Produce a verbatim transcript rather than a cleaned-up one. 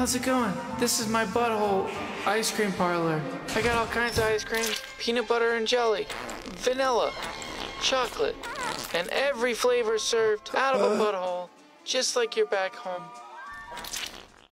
how's it going? This is my Butthole ice cream parlor. I got all kinds of ice cream, peanut butter and jelly, vanilla, chocolate, and every flavor served out of a butthole, just like you're back home.